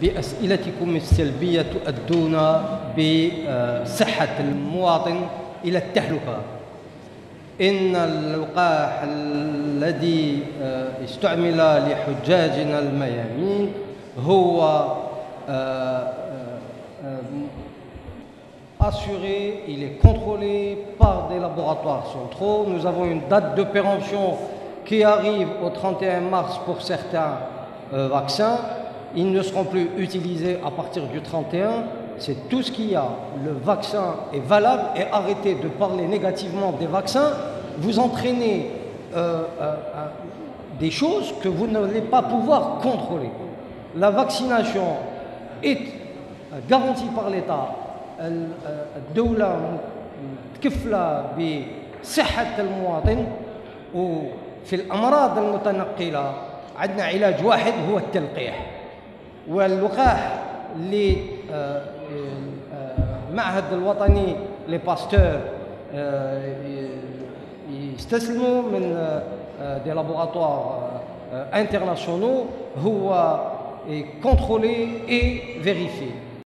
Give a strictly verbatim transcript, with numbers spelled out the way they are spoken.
بأسئلتكم السلبية تؤدون بصحة المواطن إلى التهلكة. إن اللقاح الذي استعمل لحجاجنا الميامين هو assuré, il est contrôlé par des laboratoires centraux. Nous avons une date de péremption qui arrive au trente et un mars pour certains euh, vaccins. Ils ne seront plus utilisés à partir du trente et un. C'est tout ce qu'il y a. Le vaccin est valable et arrêtez de parler négativement des vaccins. Vous entraînez euh, euh, des choses que vous n'allez pas pouvoir contrôler. La vaccination est garantie par l'État. الدولة متكفلة بصحة المواطن، وفي الأمراض المتنقلة عندنا علاج واحد هو التلقيح. واللقاح للمعهد الوطني لباستور يستسلموا من دي لابوراتوار internationaux هو contrôlé et vérifié.